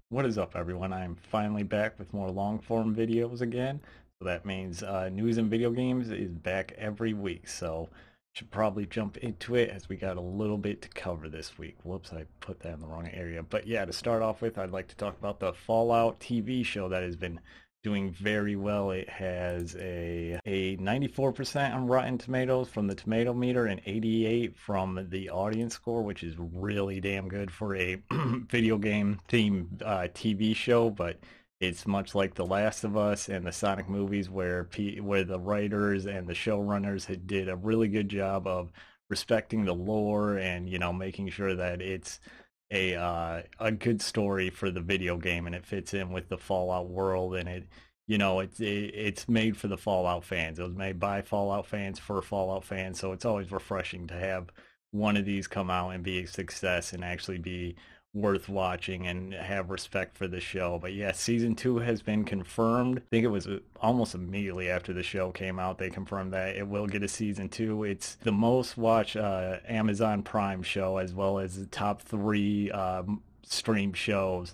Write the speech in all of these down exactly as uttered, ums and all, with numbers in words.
What is up, everyone? I'm finally back with more long form videos again. So that means uh, news and video games is back every week. So should probably jump into it as we got a little bit to cover this week. Whoops, I put that in the wrong area. But yeah, to start off with, I'd like to talk about the Fallout T V show that has been doing very well. It has a a ninety-four percent on Rotten Tomatoes from the tomato meter and eighty-eight from the audience score, which is really damn good for a video game themed uh, T V show. But it's much like The Last of Us and the Sonic movies, where P- where the writers and the showrunners had did a really good job of respecting the lore and you know making sure that it's a uh, a good story for the video game and it fits in with the Fallout world, and it you know it's it, it's made for the Fallout fans. It was made by Fallout fans for Fallout fans, so it's always refreshing to have one of these come out and be a success and actually be worth watching and have respect for the show. But yeah, season two has been confirmed. I think it was uh, almost immediately after the show came out, they confirmed that it will get a season two. It's the most watched uh, Amazon Prime show, as well as the top three um, stream shows.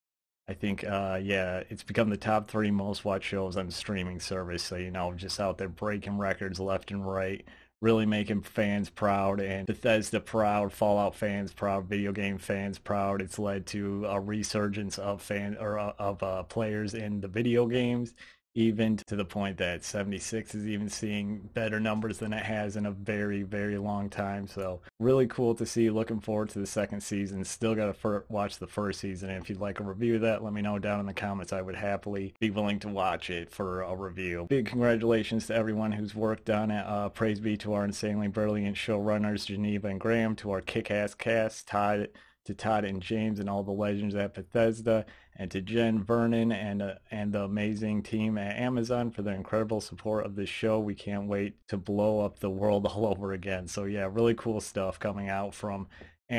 I think, uh, yeah, it's become the top three most watched shows on the streaming service. So, you know, just out there breaking records left and right, really making fans proud and Bethesda proud, Fallout fans proud, video game fans proud. It's led to a resurgence of fan or uh, of uh, players in the video games, even to the point that seventy-six is even seeing better numbers than it has in a very, very long time. So really cool to see. Looking forward to the second season. Still got to fir- watch the first season. And if you'd like a review of that, let me know down in the comments. I would happily be willing to watch it for a review. Big congratulations to everyone who's worked on it. Uh, praise be to our insanely brilliant showrunners, Geneva and Graham, to our kick-ass cast, Todd, to Todd and James and all the legends at Bethesda, and to Jen Vernon and uh, and the amazing team at Amazon for their incredible support of this show. We can't wait to blow up the world all over again. So yeah, really cool stuff coming out from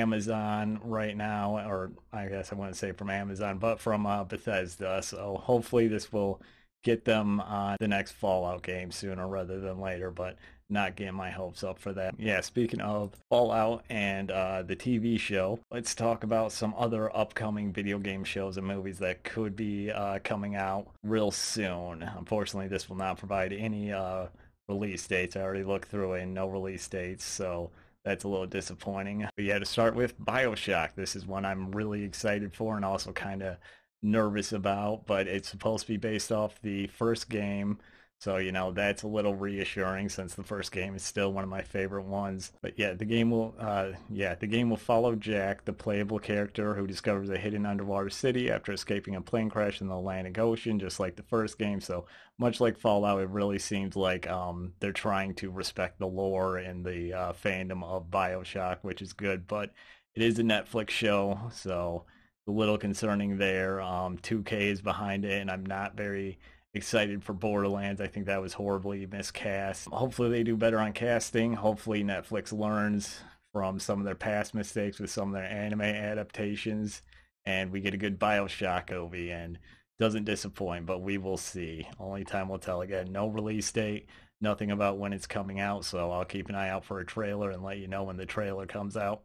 Amazon right now, or I guess I wouldn't say from Amazon, but from uh, Bethesda. So hopefully this will get them on the next Fallout game sooner rather than later, but not getting my hopes up for that. Yeah, speaking of Fallout and uh, the T V show, let's talk about some other upcoming video game shows and movies that could be uh, coming out real soon. Unfortunately, this will not provide any uh, release dates. I already looked through it and no release dates, so that's a little disappointing. But yeah, to start with, BioShock. This is one I'm really excited for and also kind of nervous about, but it's supposed to be based off the first game. So, you know, that's a little reassuring since the first game is still one of my favorite ones. But yeah, the game will uh yeah, the game will follow Jack, the playable character who discovers a hidden underwater city after escaping a plane crash in the Atlantic Ocean, just like the first game. So, much like Fallout, it really seems like um they're trying to respect the lore and the uh, fandom of BioShock, which is good, but it is a Netflix show, so a little concerning there. Um, two K is behind it, and I'm not very excited for Borderlands. I think that was horribly miscast. Hopefully they do better on casting. Hopefully Netflix learns from some of their past mistakes with some of their anime adaptations, and we get a good BioShock movie and doesn't disappoint, but we will see. Only time will tell. Again, no release date, nothing about when it's coming out, so I'll keep an eye out for a trailer and let you know when the trailer comes out.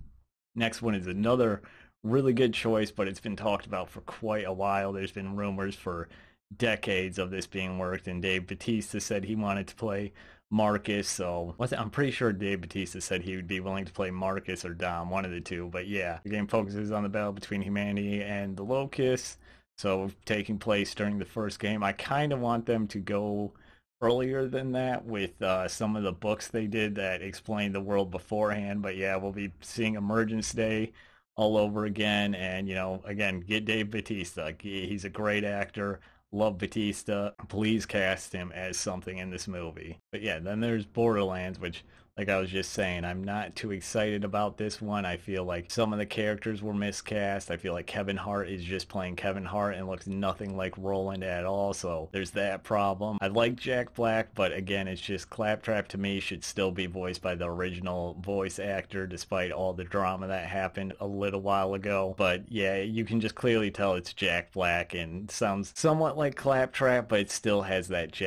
Next one is another really good choice, but it's been talked about for quite a while. There's been rumors for decades of this being worked, and Dave Bautista said he wanted to play Marcus. So I'm pretty sure Dave Bautista said he would be willing to play Marcus or Dom, one of the two. But yeah, the game focuses on the battle between humanity and the Locusts, so taking place during the first game. I kind of want them to go earlier than that with uh, some of the books they did that explained the world beforehand. But yeah, we'll be seeing Emergence Day all over again, and you know, again, get Dave Bautista. He's a great actor. Love Batista. Please cast him as something in this movie. But yeah, then there's Borderlands, which, like I was just saying, I'm not too excited about this one. I feel like some of the characters were miscast. I feel like Kevin Hart is just playing Kevin Hart and looks nothing like Roland at all. So there's that problem. I like Jack Black, but again, it's just Claptrap to me should still be voiced by the original voice actor, despite all the drama that happened a little while ago. But yeah, you can just clearly tell it's Jack Black and sounds somewhat like Claptrap, but it still has that Jack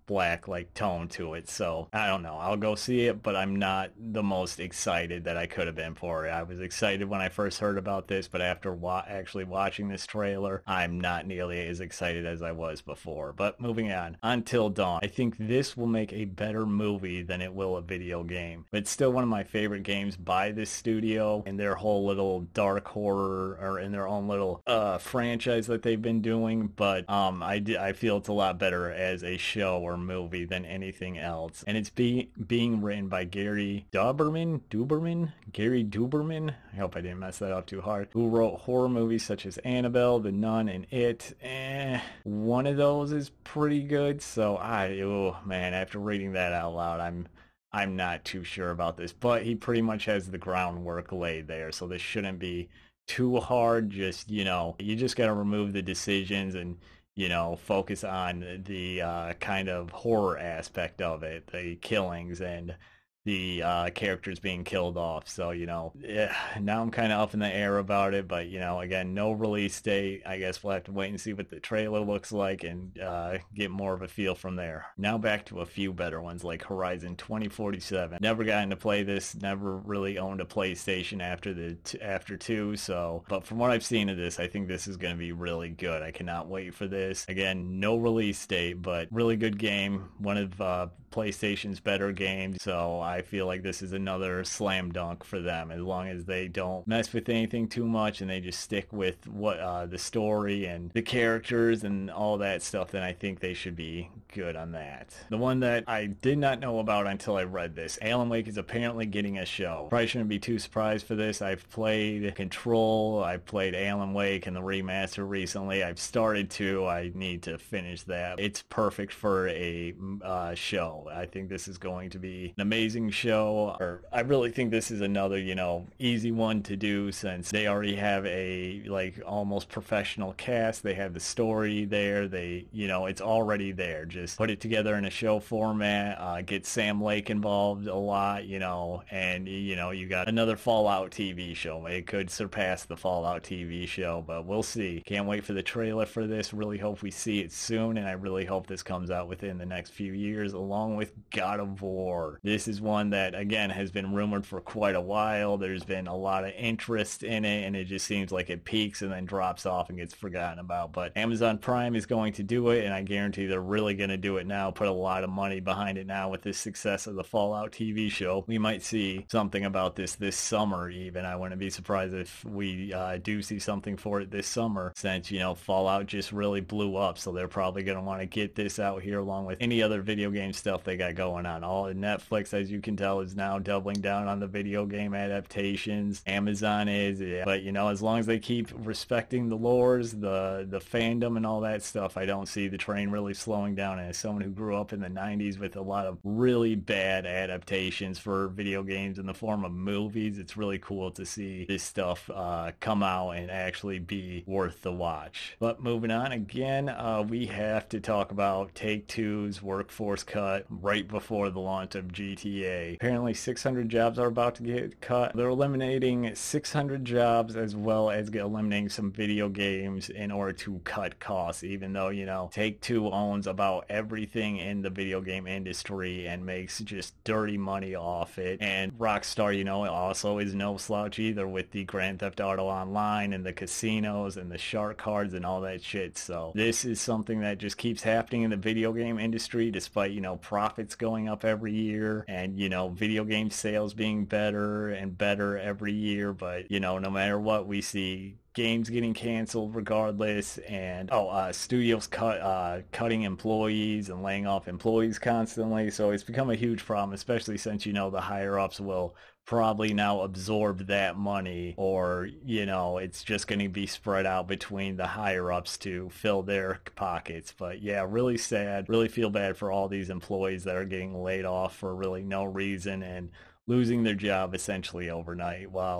black like tone to it. So I don't know. I'll go see it, but I'm not the most excited that I could have been for it. I was excited when I first heard about this, but after wa- actually watching this trailer, I'm not nearly as excited as I was before. But moving on, Until Dawn. I think this will make a better movie than it will a video game. But it's still one of my favorite games by this studio and their whole little dark horror, or in their own little uh, franchise that they've been doing. But um, I, d- I feel it's a lot better as a show or movie than anything else. And it's be- being written by Gary Dauberman, Duberman, Gary Duberman. I hope I didn't mess that up too hard. Who wrote horror movies such as Annabelle, The Nun, and It. Eh, one of those is pretty good. So I, oh man, after reading that out loud, I'm I'm not too sure about this. But he pretty much has the groundwork laid there, so this shouldn't be too hard. Just, you know, you just got to remove the decisions and, you know, focus on the uh, kind of horror aspect of it, the killings and the uh, characters being killed off. So, you know, yeah, now I'm kind of up in the air about it. But, you know, again, no release date. I guess we'll have to wait and see what the trailer looks like and uh, get more of a feel from there. Now back to a few better ones like Horizon twenty forty-seven. Never gotten to play this. Never really owned a PlayStation after the t- after two. So, but from what I've seen of this, I think this is going to be really good. I cannot wait for this. Again, no release date, but really good game. One of uh, PlayStation's better games. So I feel like this is another slam dunk for them, as long as they don't mess with anything too much and they just stick with what uh, the story and the characters and all that stuff. Then I think they should be good on that. The one that I did not know about until I read this, Alan Wake is apparently getting a show. Probably shouldn't be too surprised for this. I've played Control, I played Alan Wake and the remaster recently. I've started to. I need to finish that. It's perfect for a uh, show. I think this is going to be an amazing show. Or I really think this is another, you know, easy one to do, since they already have a like almost professional cast. They have the story there. They, you know, it's already there. Just put it together in a show format. Uh, get Sam Lake involved a lot, you know, and you know, you got another Fallout T V show. It could surpass the Fallout T V show, but we'll see. Can't wait for the trailer for this. Really hope we see it soon, and I really hope this comes out within the next few years, along with God of War. This is one that, again, has been rumored for quite a while. There's been a lot of interest in it, and it just seems like it peaks and then drops off and gets forgotten about. But Amazon Prime is going to do it, and I guarantee they're really going to do it now, put a lot of money behind it now with the success of the Fallout T V show. We might see something about this this summer even. I wouldn't be surprised if we uh, do see something for it this summer, since, you know, Fallout just really blew up, so they're probably going to want to get this out here along with any other video game stuff they got going on. All Netflix, as you can tell, is now doubling down on the video game adaptations. Amazon is, yeah. But, you know, as long as they keep respecting the lores, the the fandom and all that stuff, I don't see the train really slowing down. And as someone who grew up in the nineties with a lot of really bad adaptations for video games in the form of movies, it's really cool to see this stuff uh, come out and actually be worth the watch. But moving on, again, uh, we have to talk about Take-Two's workforce cut right before the launch of G T A. Apparently six hundred jobs are about to get cut. They're eliminating six hundred jobs, as well as eliminating some video games in order to cut costs, even though, you know, Take-Two owns about everything in the video game industry and makes just dirty money off it. And Rockstar, you know, also is no slouch either, with the Grand Theft Auto Online and the casinos and the shark cards and all that shit. So this is something that just keeps happening in the video game industry, despite, you know, profits going up every year and, you know, video game sales being better and better every year. But, you know, no matter what, we see games getting canceled regardless, and oh uh studios cut uh cutting employees and laying off employees constantly. So it's become a huge problem, especially since, you know, the higher ups will probably now absorb that money, or, you know, it's just going to be spread out between the higher ups to fill their pockets. But yeah, really sad, really feel bad for all these employees that are getting laid off for really no reason and losing their job essentially overnight, while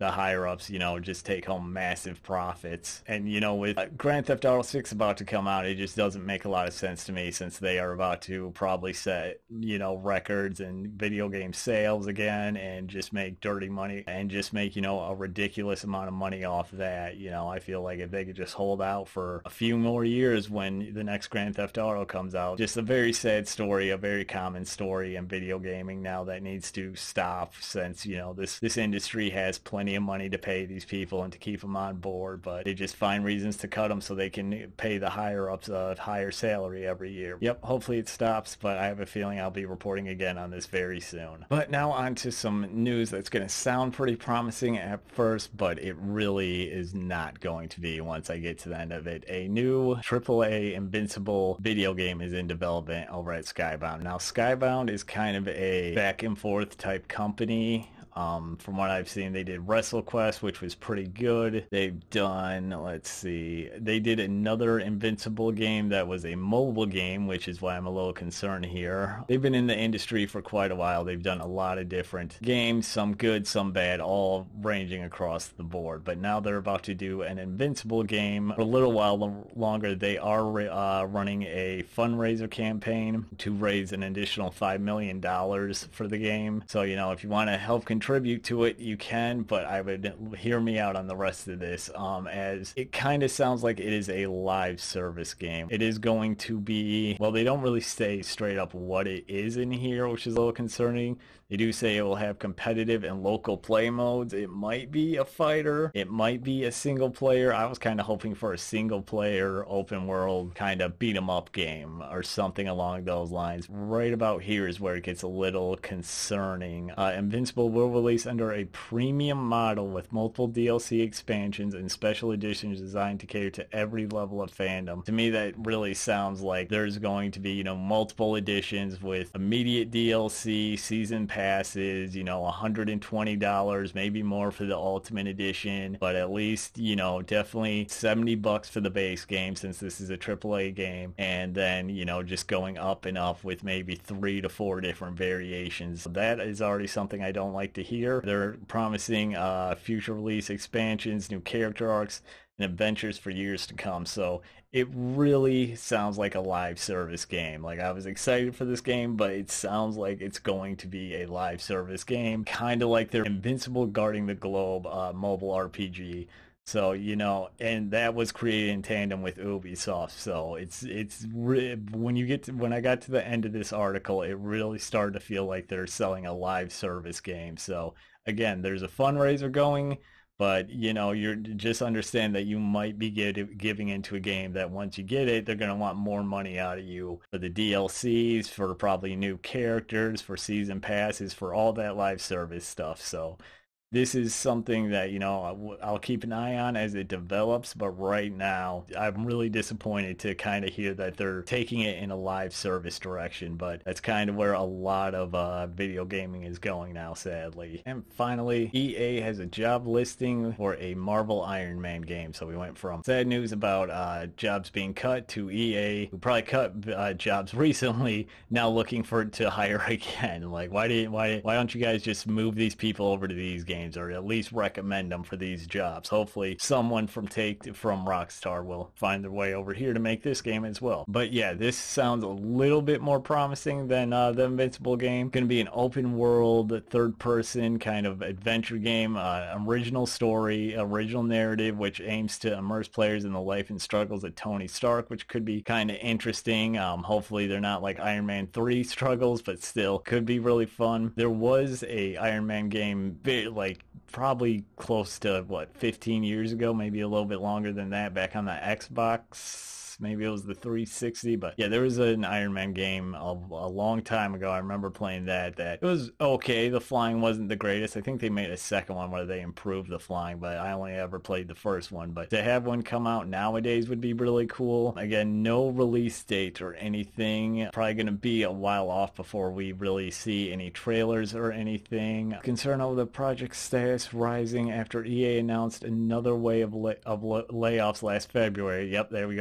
the higher ups, you know, just take home massive profits. And, you know, with uh, Grand Theft Auto six about to come out, it just doesn't make a lot of sense to me, since they are about to probably set, you know, records in video game sales again, and just make dirty money, and just make, you know, a ridiculous amount of money off that. You know, I feel like if they could just hold out for a few more years when the next Grand Theft Auto comes out, just a very sad story, a very common story in video gaming now that needs to stop, since, you know, this this industry has plenty of money to pay these people and to keep them on board, but they just find reasons to cut them so they can pay the higher ups a higher salary every year. Yep, hopefully it stops, but I have a feeling I'll be reporting again on this very soon. But now on to some news that's going to sound pretty promising at first, but it really is not going to be once I get to the end of it. A new triple A Invincible video game is in development over at Skybound. Now, Skybound is kind of a back and forth type company. Um, from what I've seen, they did WrestleQuest, which was pretty good. They've done, let's see, they did another Invincible game that was a mobile game, which is why I'm a little concerned here. They've been in the industry for quite a while. They've done a lot of different games, some good, some bad, all ranging across the board. But now they're about to do an Invincible game. For a little while longer, they are uh, running a fundraiser campaign to raise an additional five million dollars for the game. So, you know, if you want to help contribute to it, you can, but I would hear me out on the rest of this, um, as it kind of sounds like it is a live service game. It is going to be, well, they don't really say straight up what it is in here, which is a little concerning. They do say it will have competitive and local play modes. It might be a fighter. It might be a single player. I was kind of hoping for a single player open world kind of beat 'em up game or something along those lines. Right about here is where it gets a little concerning. Uh, Invincible will release under a premium model with multiple D L C expansions and special editions designed to cater to every level of fandom. To me, that really sounds like there's going to be, you know, multiple editions with immediate D L C, season passes, you know, one hundred twenty dollars, maybe more for the Ultimate Edition, but at least, you know, definitely seventy bucks for the base game, since this is a triple A game, and then, you know, just going up and up with maybe three to four different variations. That is already something I don't like to hear. They're promising uh, future release expansions, new character arcs, and adventures for years to come. So it really sounds like a live service game. Like, I was excited for this game, but it sounds like it's going to be a live service game, kind of like their Invincible Guarding the Globe uh, mobile R P G. So, you know, and that was created in tandem with Ubisoft. So it's it's re- when you get to, when I got to the end of this article, it really started to feel like they're selling a live service game. So again, there's a fundraiser going, but, you know, you're just understand that you might be get, giving into a game that once you get it, they're going to want more money out of you for the D L Cs, for probably new characters, for season passes, for all that live service stuff. So this is something that, you know, I'll keep an eye on as it develops, but right now I'm really disappointed to kind of hear that they're taking it in a live service direction, but that's kind of where a lot of uh, video gaming is going now, sadly. And finally, E A has a job listing for a Marvel Iron Man game. So we went from sad news about uh, jobs being cut to E A, who probably cut uh, jobs recently, now looking for to hire again. Like, why did why why don't you guys just move these people over to these games, or at least recommend them for these jobs? Hopefully someone from Take from Rockstar will find their way over here to make this game as well. But yeah, this sounds a little bit more promising than uh, the Invincible game. Going to be an open world, third person kind of adventure game, uh, original story, original narrative, which aims to immerse players in the life and struggles of Tony Stark, which could be kind of interesting. Um, hopefully they're not like Iron Man three struggles, but still could be really fun. There was a Iron Man game, like, probably close to what, fifteen years ago, maybe a little bit longer than that, back on the Xbox. Maybe it was the three sixty, but yeah, there was an Iron Man game a, a long time ago. I remember playing that. That it was okay. The flying wasn't the greatest. I think they made a second one where they improved the flying, but I only ever played the first one. But to have one come out nowadays would be really cool. Again, no release date or anything. Probably going to be a while off before we really see any trailers or anything. Concern over the project status rising after E A announced another wave of, lay of layoffs last February. Yep, there we go. I was right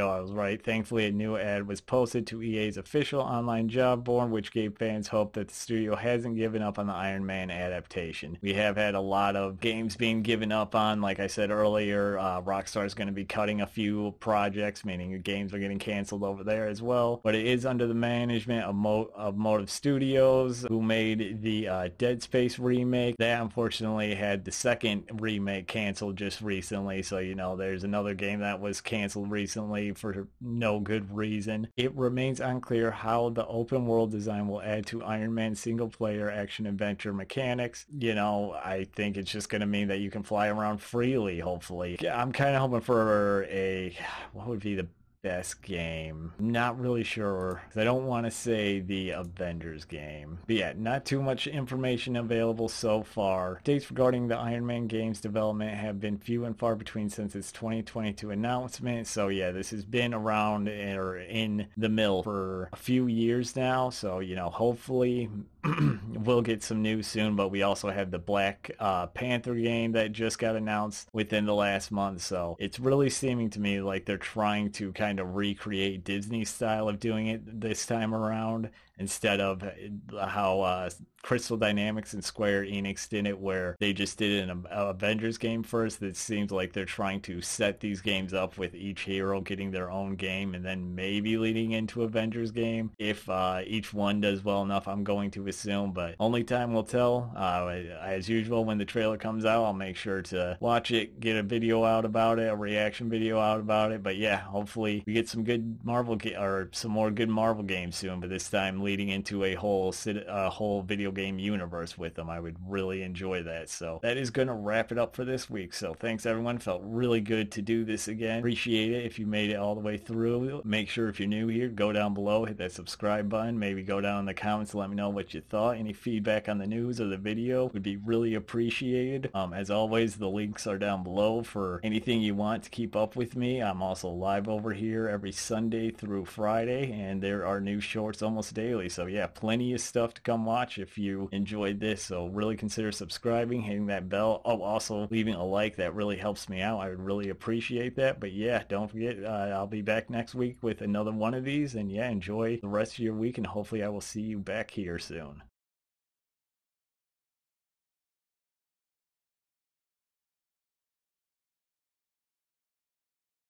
website. Thankfully, a new ad was posted to E A's official online job board, which gave fans hope that the studio hasn't given up on the Iron Man adaptation. We have had a lot of games being given up on. Like I said earlier, uh, Rockstar is going to be cutting a few projects, meaning games are getting canceled over there as well. But it is under the management of, Mo- of Motive Studios, who made the uh, Dead Space remake. That unfortunately had the second remake canceled just recently. So, you know, there's another game that was canceled recently for no good reason. It remains unclear how the open world design will add to Iron Man single player action adventure mechanics. You know, I think it's just going to mean that you can fly around freely, hopefully. I'm kind of hoping for a, what would be the best game? Not really sure. I don't want to say the Avengers game. But yeah, not too much information available so far. Dates regarding the Iron Man game's development have been few and far between since its twenty twenty-two announcement. So yeah, this has been around or in the mill for a few years now. So, you know, hopefully we'll get some news soon. But we also have the Black uh, Panther game that just got announced within the last month. So it's really seeming to me like they're trying to kind of recreate Disney's style of doing it this time around, instead of how uh, Crystal Dynamics and Square Enix did it, where they just did an Avengers game first. It seems like they're trying to set these games up with each hero getting their own game, and then maybe leading into Avengers game. If uh, each one does well enough, I'm going to assume, but only time will tell. Uh, as usual, when the trailer comes out, I'll make sure to watch it, get a video out about it, a reaction video out about it. But yeah, hopefully we get some good Marvel ga- or some more good Marvel games soon, but this time leading into a whole a whole video game universe with them. I would really enjoy that. So that is going to wrap it up for this week. So thanks everyone. Felt really good to do this again. Appreciate it if you made it all the way through. Make sure if you're new here, go down below, hit that subscribe button. Maybe go down in the comments and let me know what you thought. Any feedback on the news or the video would be really appreciated. Um, as always, the links are down below for anything you want to keep up with me. I'm also live over here every Sunday through Friday, and there are new shorts almost daily. So yeah, plenty of stuff to come watch if you enjoyed this. So really consider subscribing, hitting that bell. Oh, also leaving a like. That really helps me out. I would really appreciate that. But yeah, don't forget, uh, I'll be back next week with another one of these. And yeah, enjoy the rest of your week, and hopefully I will see you back here soon.